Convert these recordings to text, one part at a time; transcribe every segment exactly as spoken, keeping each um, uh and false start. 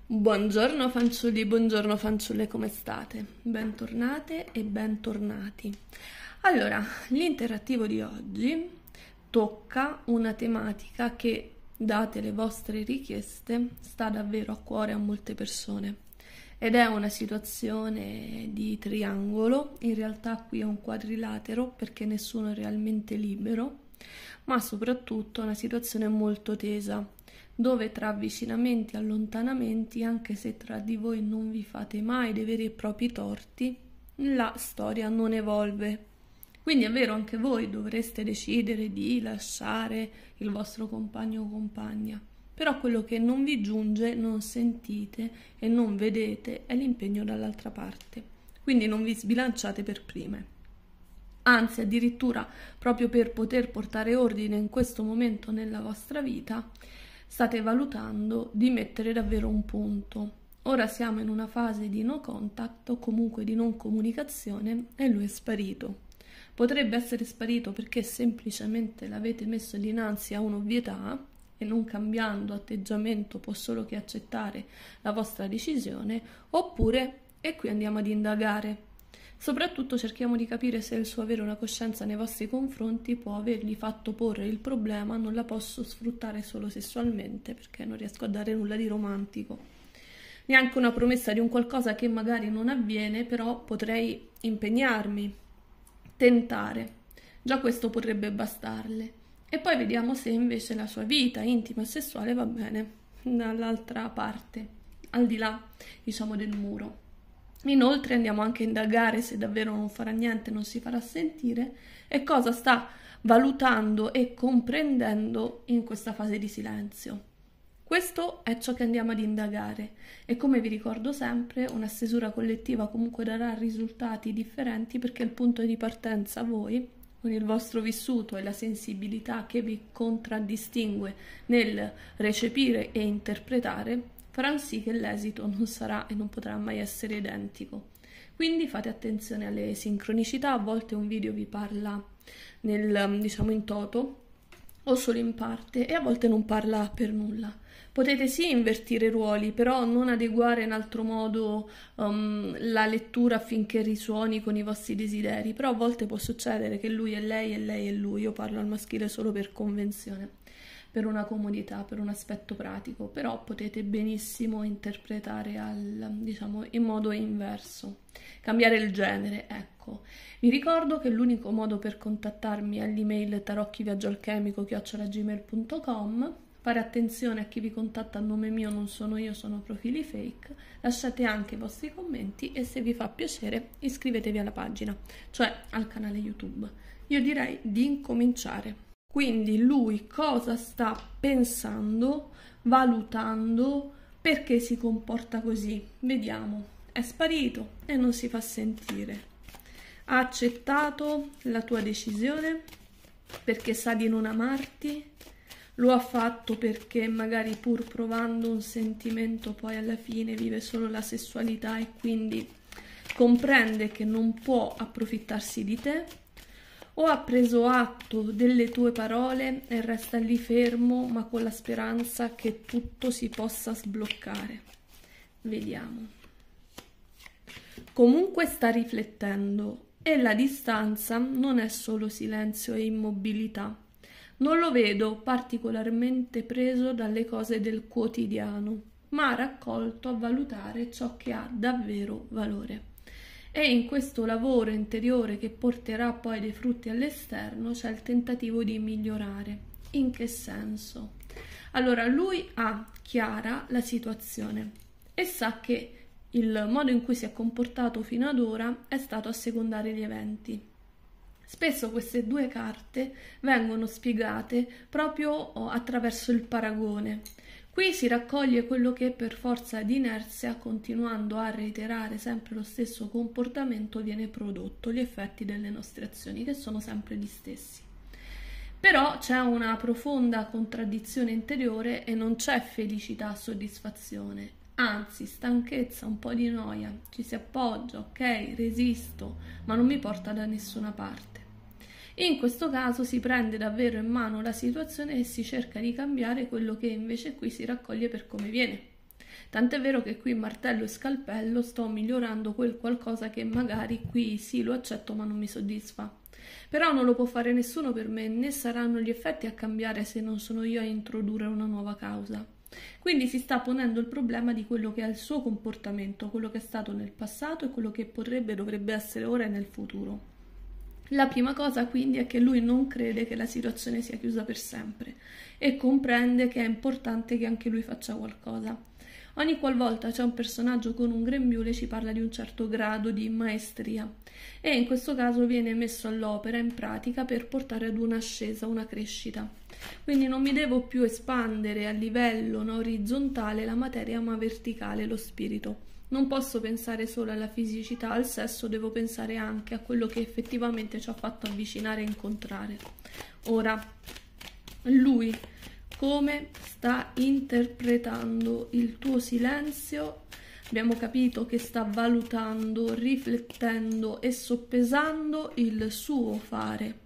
Buongiorno fanciulli, buongiorno fanciulle, come state? Bentornate e bentornati. Allora, l'interattivo di oggi tocca una tematica che, date le vostre richieste, sta davvero a cuore a molte persone. Ed è una situazione di triangolo, in realtà qui è un quadrilatero perché nessuno è realmente libero, ma soprattutto una situazione molto tesa, dove tra avvicinamenti e allontanamenti, anche se tra di voi non vi fate mai dei veri e propri torti, la storia non evolve. Quindi è vero, anche voi dovreste decidere di lasciare il vostro compagno o compagna, però quello che non vi giunge, non sentite e non vedete è l'impegno dall'altra parte. Quindi non vi sbilanciate per prime. Anzi, addirittura proprio per poter portare ordine in questo momento nella vostra vita, state valutando di mettere davvero un punto. Ora siamo in una fase di no contact o comunque di non comunicazione e lui è sparito. Potrebbe essere sparito perché semplicemente l'avete messo dinanzi a un'ovvietà e non cambiando atteggiamento può solo che accettare la vostra decisione, oppure, e qui andiamo ad indagare. Soprattutto cerchiamo di capire se il suo avere una coscienza nei vostri confronti può avergli fatto porre il problema: non la posso sfruttare solo sessualmente perché non riesco a dare nulla di romantico. Neanche una promessa di un qualcosa che magari non avviene, però potrei impegnarmi, tentare. Già questo potrebbe bastarle. E poi vediamo se invece la sua vita intima e sessuale va bene dall'altra parte, al di là, diciamo, del muro. Inoltre andiamo anche a indagare se davvero non farà niente, non si farà sentire e cosa sta valutando e comprendendo in questa fase di silenzio. Questo è ciò che andiamo ad indagare e, come vi ricordo sempre, una stesura collettiva comunque darà risultati differenti perché il punto di partenza, voi, con il vostro vissuto e la sensibilità che vi contraddistingue nel recepire e interpretare, faranno sì che l'esito non sarà e non potrà mai essere identico. Quindi fate attenzione alle sincronicità. A volte un video vi parla nel, diciamo, in toto o solo in parte, e a volte non parla per nulla. Potete sì invertire ruoli, però non adeguare in altro modo um, la lettura affinché risuoni con i vostri desideri. Però a volte può succedere che lui è lei e lei è lui. Io parlo al maschile solo per convenzione, per una comodità, per un aspetto pratico, però potete benissimo interpretare al, diciamo, in modo inverso, cambiare il genere, ecco. Vi ricordo che l'unico modo per contattarmi è l'email tarocchiviaggioalchemico chiocciola gmail punto com. Fare attenzione a chi vi contatta a nome mio, non sono io, sono profili fake. Lasciate anche i vostri commenti e, se vi fa piacere, iscrivetevi alla pagina, cioè al canale YouTube. Io direi di incominciare. Quindi lui cosa sta pensando, valutando, perché si comporta così? Vediamo. È sparito e non si fa sentire. Ha accettato la tua decisione perché sa di non amarti? Lo ha fatto perché magari, pur provando un sentimento, poi alla fine vive solo la sessualità e quindi comprende che non può approfittarsi di te? O ha preso atto delle tue parole e resta lì fermo, ma con la speranza che tutto si possa sbloccare? Vediamo. Comunque sta riflettendo e la distanza non è solo silenzio e immobilità. Non lo vedo particolarmente preso dalle cose del quotidiano, ma raccolto a valutare ciò che ha davvero valore. E in questo lavoro interiore, che porterà poi dei frutti all'esterno, c'è il tentativo di migliorare. In che senso? Allora, lui ha chiara la situazione e sa che il modo in cui si è comportato fino ad ora è stato assecondare gli eventi. Spesso queste due carte vengono spiegate proprio attraverso il paragone. Qui si raccoglie quello che per forza di inerzia, continuando a reiterare sempre lo stesso comportamento, viene prodotto, gli effetti delle nostre azioni, che sono sempre gli stessi. Però c'è una profonda contraddizione interiore e non c'è felicità, soddisfazione, anzi stanchezza, un po' di noia, ci si appoggia, ok, resisto, ma non mi porta da nessuna parte. In questo caso si prende davvero in mano la situazione e si cerca di cambiare quello che invece qui si raccoglie per come viene. Tant'è vero che qui martello e scalpello sto migliorando quel qualcosa che magari qui sì lo accetto ma non mi soddisfa. Però non lo può fare nessuno per me, né saranno gli effetti a cambiare se non sono io a introdurre una nuova causa. Quindi si sta ponendo il problema di quello che è il suo comportamento, quello che è stato nel passato e quello che potrebbe e dovrebbe essere ora e nel futuro. La prima cosa quindi è che lui non crede che la situazione sia chiusa per sempre e comprende che è importante che anche lui faccia qualcosa. Ogni qualvolta c'è un personaggio con un grembiule ci parla di un certo grado di maestria e in questo caso viene messo all'opera in pratica per portare ad un'ascesa, una crescita. Quindi non mi devo più espandere a livello non orizzontale la materia ma verticale lo spirito. Non posso pensare solo alla fisicità, al sesso, devo pensare anche a quello che effettivamente ci ha fatto avvicinare e incontrare. Ora, lui come sta interpretando il tuo silenzio? Abbiamo capito che sta valutando, riflettendo e soppesando il suo fare.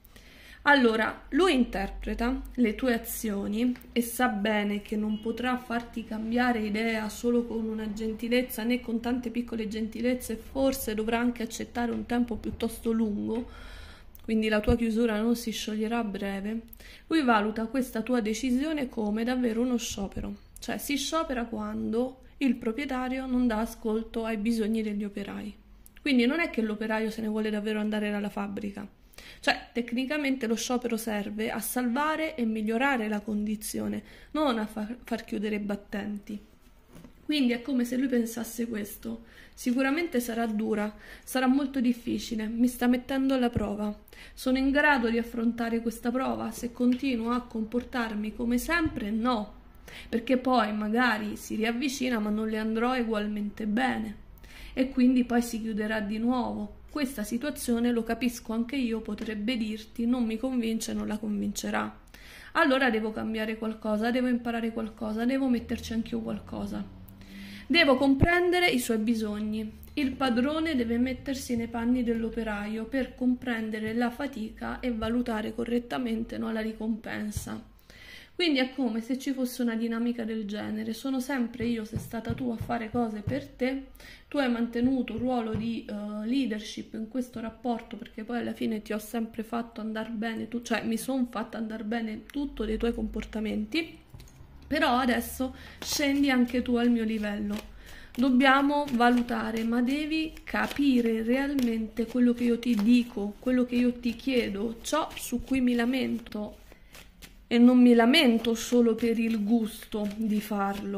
Allora, lui interpreta le tue azioni e sa bene che non potrà farti cambiare idea solo con una gentilezza né con tante piccole gentilezze, forse dovrà anche accettare un tempo piuttosto lungo, quindi la tua chiusura non si scioglierà a breve. Lui valuta questa tua decisione come davvero uno sciopero, cioè si sciopera quando il proprietario non dà ascolto ai bisogni degli operai. Quindi non è che l'operaio se ne vuole davvero andare dalla fabbrica. Cioè, tecnicamente lo sciopero serve a salvare e migliorare la condizione, non a far, far chiudere i battenti. Quindi è come se lui pensasse questo. Sicuramente sarà dura, sarà molto difficile, mi sta mettendo alla prova. Sono in grado di affrontare questa prova? Se continuo a comportarmi come sempre, no. Perché poi magari si riavvicina ma non le andrò ugualmente bene. E quindi poi si chiuderà di nuovo. Questa situazione, lo capisco anche io, potrebbe dirti non mi convince, non la convincerà. Allora devo cambiare qualcosa, devo imparare qualcosa, devo metterci anch'io qualcosa. Devo comprendere i suoi bisogni. Il padrone deve mettersi nei panni dell'operaio per comprendere la fatica e valutare correttamente, no, la ricompensa. Quindi è come se ci fosse una dinamica del genere. Sono sempre io, sei stata tu a fare cose per te, tu hai mantenuto un ruolo di uh, leadership in questo rapporto perché poi alla fine ti ho sempre fatto andare bene, tu, cioè mi sono fatta andare bene tutto dei tuoi comportamenti, però adesso scendi anche tu al mio livello. Dobbiamo valutare, ma devi capire realmente quello che io ti dico, quello che io ti chiedo, ciò su cui mi lamento. E non mi lamento solo per il gusto di farlo.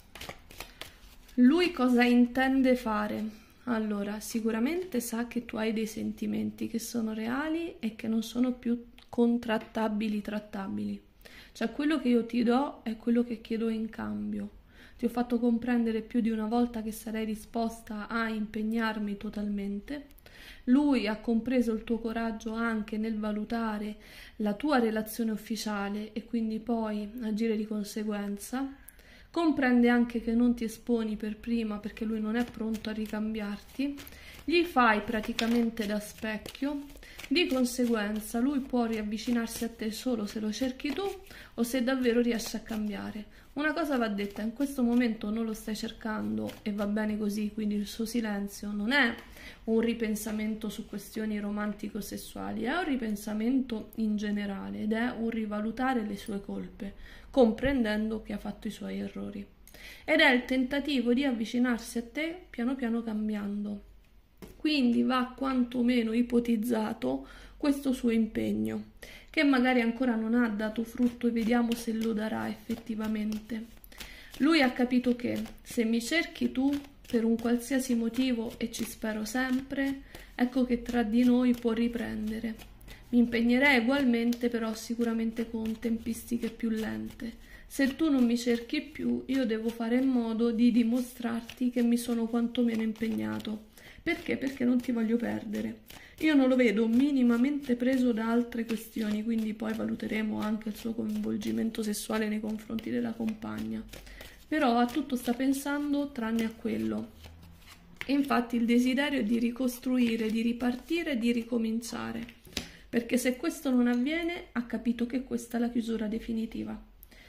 Lui cosa intende fare? Allora, sicuramente sa che tu hai dei sentimenti che sono reali e che non sono più contrattabili, trattabili. Cioè, quello che io ti do è quello che chiedo in cambio. Ti ho fatto comprendere più di una volta che sarei disposta a impegnarmi totalmente. Lui ha compreso il tuo coraggio anche nel valutare la tua relazione ufficiale e quindi poi agire di conseguenza. Comprende anche che non ti esponi per prima perché lui non è pronto a ricambiarti. Gli fai praticamente da specchio. Di conseguenza lui può riavvicinarsi a te solo se lo cerchi tu o se davvero riesci a cambiare. Una cosa va detta, in questo momento non lo stai cercando e va bene così, quindi il suo silenzio non è un ripensamento su questioni romantico-sessuali, è un ripensamento in generale ed è un rivalutare le sue colpe, comprendendo che ha fatto i suoi errori. Ed è il tentativo di avvicinarsi a te piano piano cambiando. Quindi va quantomeno ipotizzato questo suo impegno, che magari ancora non ha dato frutto e vediamo se lo darà effettivamente. Lui ha capito che se mi cerchi tu per un qualsiasi motivo, e ci spero sempre, ecco che tra di noi può riprendere. Mi impegnerei ugualmente, però sicuramente con tempistiche più lente. Se tu non mi cerchi più, io devo fare in modo di dimostrarti che mi sono quantomeno impegnato. Perché? Perché non ti voglio perdere. Io non lo vedo minimamente preso da altre questioni, quindi poi valuteremo anche il suo coinvolgimento sessuale nei confronti della compagna. Però a tutto sta pensando tranne a quello. E infatti il desiderio è di ricostruire, di ripartire, di ricominciare. Perché se questo non avviene, ha capito che questa è la chiusura definitiva.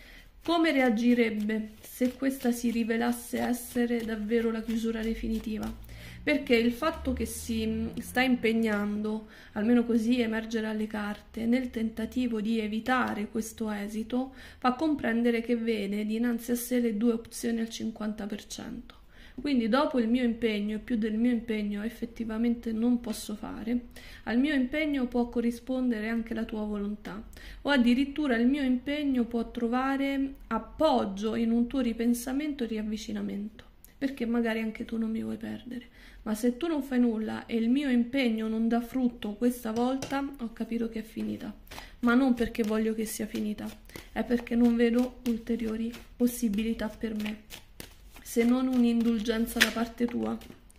Come reagirebbe se questa si rivelasse essere davvero la chiusura definitiva? Perché il fatto che si sta impegnando, almeno così emerge dalle carte, nel tentativo di evitare questo esito, fa comprendere che vede dinanzi a sé le due opzioni al cinquanta per cento. Quindi dopo il mio impegno e più del mio impegno effettivamente non posso fare, al mio impegno può corrispondere anche la tua volontà, o addirittura il mio impegno può trovare appoggio in un tuo ripensamento e riavvicinamento, perché magari anche tu non mi vuoi perdere. Ma se tu non fai nulla e il mio impegno non dà frutto questa volta, ho capito che è finita. Ma non perché voglio che sia finita, è perché non vedo ulteriori possibilità per me, se non un'indulgenza da parte tua.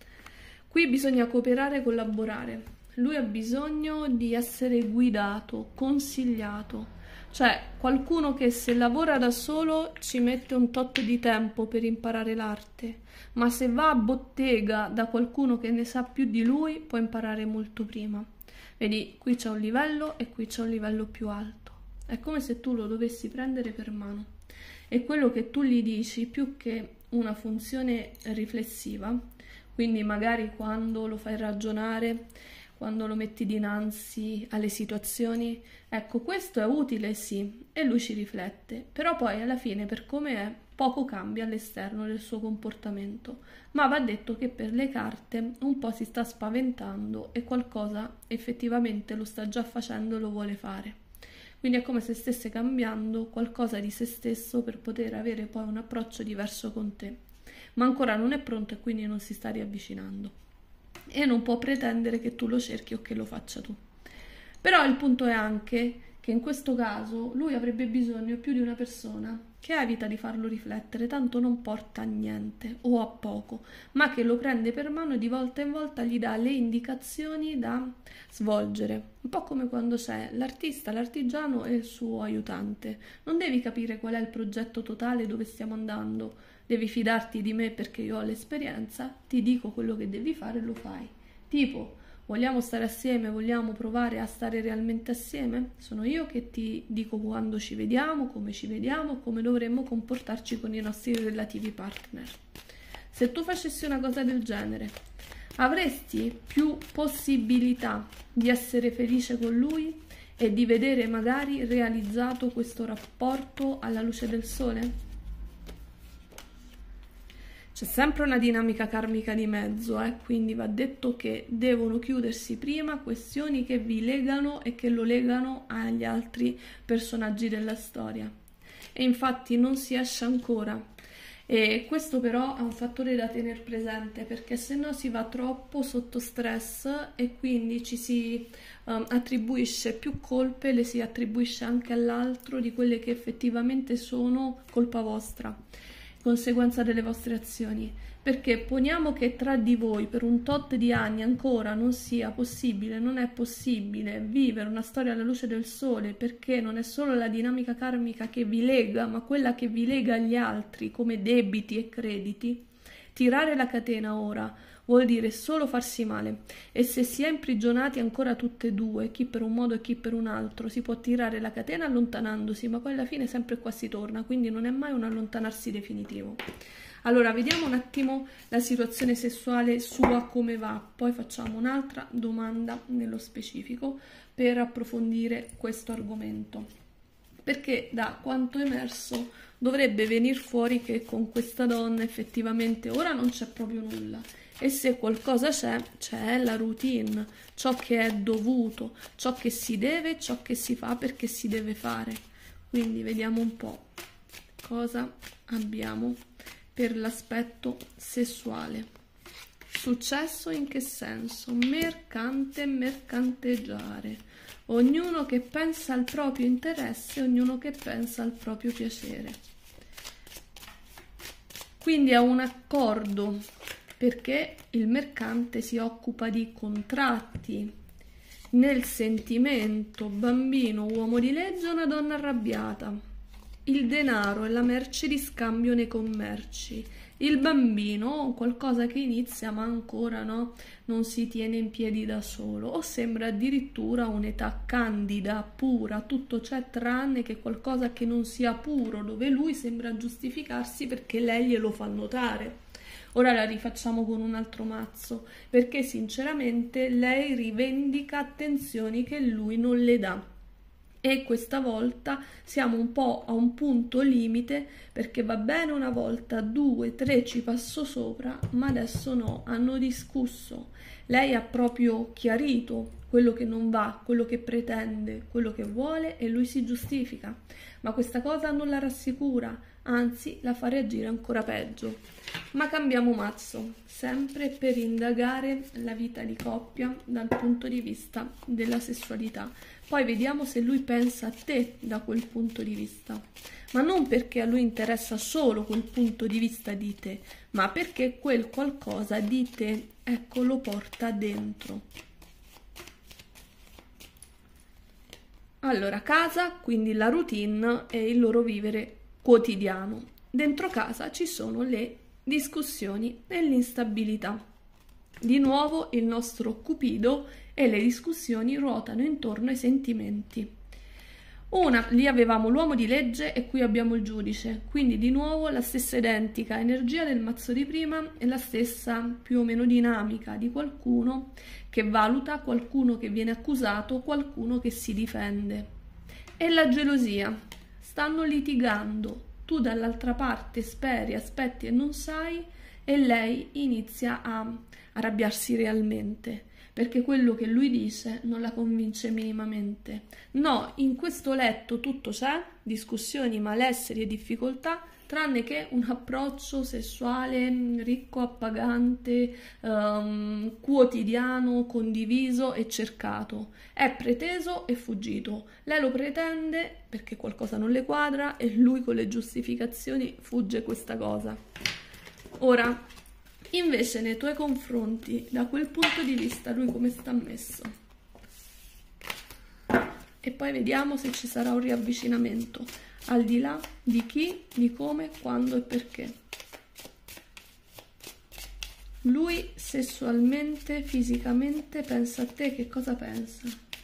Qui bisogna cooperare e collaborare. Lui ha bisogno di essere guidato, consigliato. Cioè, qualcuno che se lavora da solo ci mette un tot di tempo per imparare l'arte, ma se va a bottega da qualcuno che ne sa più di lui, può imparare molto prima. Vedi, qui c'è un livello e qui c'è un livello più alto. È come se tu lo dovessi prendere per mano. E quello che tu gli dici, più che una funzione riflessiva, quindi magari quando lo fai ragionare, quando lo metti dinanzi alle situazioni, ecco, questo è utile, sì, e lui ci riflette, però poi alla fine, per come è, poco cambia all'esterno del suo comportamento, ma va detto che per le carte un po' si sta spaventando e qualcosa effettivamente lo sta già facendo e lo vuole fare. Quindi è come se stesse cambiando qualcosa di se stesso per poter avere poi un approccio diverso con te, ma ancora non è pronto e quindi non si sta riavvicinando. E non può pretendere che tu lo cerchi o che lo faccia tu. Però il punto è anche che in questo caso lui avrebbe bisogno più di una persona che evita di farlo riflettere, tanto non porta a niente o a poco, ma che lo prende per mano e di volta in volta gli dà le indicazioni da svolgere. Un po' come quando c'è l'artista, l'artigiano e il suo aiutante. Non devi capire qual è il progetto totale, dove stiamo andando, devi fidarti di me perché io ho l'esperienza, ti dico quello che devi fare e lo fai. Tipo, vogliamo stare assieme, vogliamo provare a stare realmente assieme? Sono io che ti dico quando ci vediamo, come ci vediamo, come dovremmo comportarci con i nostri relativi partner. Se tu facessi una cosa del genere, avresti più possibilità di essere felice con lui e di vedere magari realizzato questo rapporto alla luce del sole? C'è sempre una dinamica karmica di mezzo, eh? Quindi va detto che devono chiudersi prima questioni che vi legano e che lo legano agli altri personaggi della storia. E infatti non si esce ancora. E questo però è un fattore da tenere presente, perché se no si va troppo sotto stress e quindi ci si um, attribuisce più colpe, le si attribuisce anche all'altro di quelle che effettivamente sono colpa vostra, conseguenza delle vostre azioni. Perché poniamo che tra di voi per un tot di anni ancora non sia possibile, non è possibile vivere una storia alla luce del sole, perché non è solo la dinamica karmica che vi lega, ma quella che vi lega agli altri come debiti e crediti. Tirare la catena ora vuol dire solo farsi male, e se si è imprigionati ancora tutte e due, chi per un modo e chi per un altro, si può tirare la catena allontanandosi, ma poi alla fine sempre qua si torna, quindi non è mai un allontanarsi definitivo. Allora, vediamo un attimo la situazione sessuale sua come va, poi facciamo un'altra domanda nello specifico per approfondire questo argomento, perché da quanto emerso dovrebbe venir fuori che con questa donna effettivamente ora non c'è proprio nulla, e se qualcosa c'è, c'è la routine, ciò che è dovuto, ciò che si deve, ciò che si fa perché si deve fare. Quindi vediamo un po' cosa abbiamo per l'aspetto sessuale. Successo in che senso? Mercante, mercanteggiare. Ognuno che pensa al proprio interesse, ognuno che pensa al proprio piacere. Quindi è un accordo, perché il mercante si occupa di contratti. Nel sentimento, bambino, uomo di legge, una donna arrabbiata. il denaro è la merce di scambio nei commerci. Il bambino, qualcosa che inizia ma ancora no, non si tiene in piedi da solo, o sembra addirittura un'età candida, pura, tutto c'è tranne che qualcosa che non sia puro, dove lui sembra giustificarsi perché lei glielo fa notare. Ora la rifacciamo con un altro mazzo, perché sinceramente lei rivendica attenzioni che lui non le dà. E questa volta siamo un po' a un punto limite, perché va bene una volta, due, tre ci passo sopra, ma adesso no, hanno discusso. Lei ha proprio chiarito quello che non va, quello che pretende, quello che vuole e lui si giustifica. Ma questa cosa non la rassicura, anzi la fa reagire ancora peggio. Ma cambiamo mazzo, sempre per indagare la vita di coppia dal punto di vista della sessualità. Poi vediamo se lui pensa a te da quel punto di vista, ma non perché a lui interessa solo quel punto di vista di te, ma perché quel qualcosa di te, ecco, lo porta dentro. Allora, casa, quindi la routine e il loro vivere quotidiano. Dentro casa ci sono le discussioni e l'instabilità. Di nuovo il nostro Cupido e le discussioni ruotano intorno ai sentimenti. Una, lì avevamo l'uomo di legge e qui abbiamo il giudice, quindi di nuovo la stessa identica energia del mazzo di prima e la stessa più o meno dinamica di qualcuno che valuta, qualcuno che viene accusato, qualcuno che si difende. E la gelosia, stanno litigando, tu dall'altra parte speri, aspetti e non sai, e lei inizia a arrabbiarsi realmente, perché quello che lui dice non la convince minimamente. No, in questo letto tutto c'è, discussioni, malesseri e difficoltà, tranne che un approccio sessuale ricco, appagante, um, quotidiano, condiviso e cercato. È preteso e fuggito. Lei lo pretende perché qualcosa non le quadra e lui con le giustificazioni fugge questa cosa. Ora, invece nei tuoi confronti, da quel punto di vista, lui come sta messo? E poi vediamo se ci sarà un riavvicinamento, al di là di chi, di come, quando e perché. Lui sessualmente, fisicamente, pensa a te, che cosa pensa?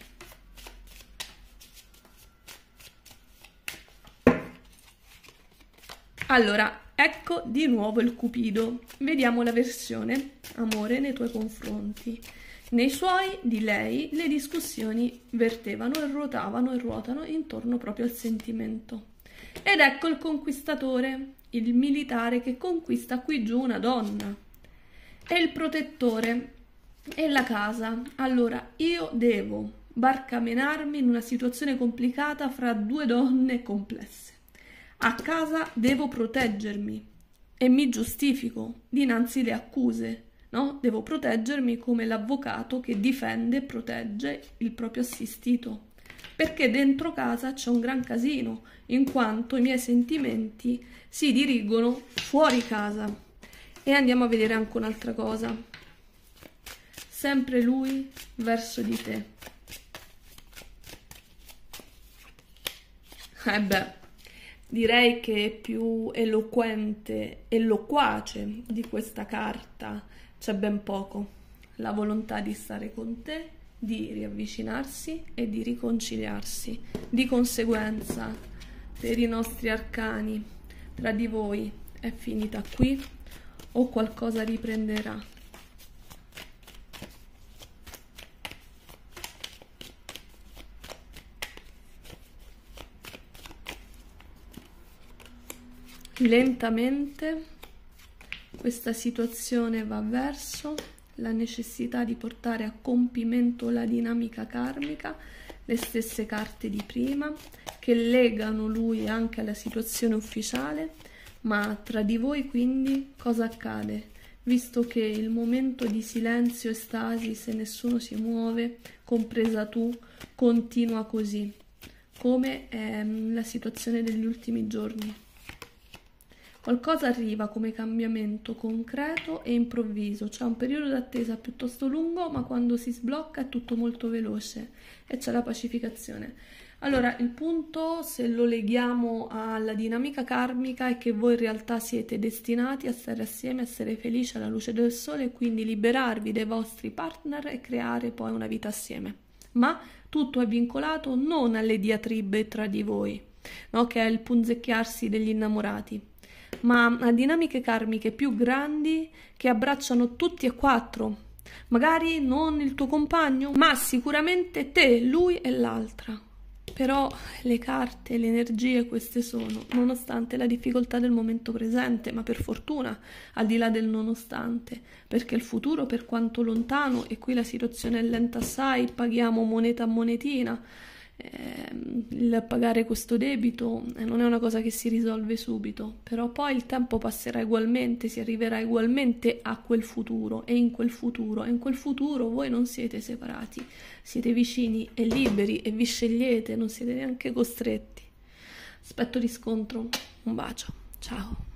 Allora, ecco di nuovo il Cupido. Vediamo la versione amore nei tuoi confronti. Nei suoi, di lei, le discussioni vertevano e ruotavano e ruotano intorno proprio al sentimento. Ed ecco il conquistatore, il militare che conquista qui giù una donna. E il protettore, e la casa. Allora, io devo barcamenarmi in una situazione complicata fra due donne complesse. A casa devo proteggermi e mi giustifico dinanzi alle accuse, no? Devo proteggermi come l'avvocato che difende e protegge il proprio assistito, perché dentro casa c'è un gran casino, in quanto i miei sentimenti si dirigono fuori casa. E andiamo a vedere anche un'altra cosa. Sempre lui verso di te. Eh beh, direi che è più eloquente e loquace di questa carta c'è ben poco. La volontà di stare con te, di riavvicinarsi e di riconciliarsi. Di conseguenza, per i nostri arcani, tra di voi è finita qui o qualcosa riprenderà? Lentamente questa situazione va verso la necessità di portare a compimento la dinamica karmica, le stesse carte di prima che legano lui anche alla situazione ufficiale, ma tra di voi quindi cosa accade? Visto che il momento di silenzio e stasi, se nessuno si muove, compresa tu, continua così, come è la situazione degli ultimi giorni. Qualcosa arriva come cambiamento concreto e improvviso, c'è un periodo d'attesa piuttosto lungo, ma quando si sblocca è tutto molto veloce e c'è la pacificazione. Allora, il punto, se lo leghiamo alla dinamica karmica, è che voi in realtà siete destinati a stare assieme, a essere felici alla luce del sole e quindi liberarvi dai vostri partner e creare poi una vita assieme. Ma tutto è vincolato non alle diatribe tra di voi, no? Che è il punzecchiarsi degli innamorati, ma a dinamiche karmiche più grandi che abbracciano tutti e quattro. Magari non il tuo compagno, ma sicuramente te, lui e l'altra. Però le carte, le energie queste sono, nonostante la difficoltà del momento presente, ma per fortuna, al di là del nonostante, perché il futuro, per quanto lontano, e qui la situazione è lenta assai, paghiamo moneta a monetina, eh, il pagare questo debito eh, non è una cosa che si risolve subito, però poi il tempo passerà ugualmente, si arriverà ugualmente a quel futuro e in quel futuro, e in quel futuro voi non siete separati, siete vicini e liberi e vi scegliete, non siete neanche costretti. Aspetto riscontro, un bacio, ciao.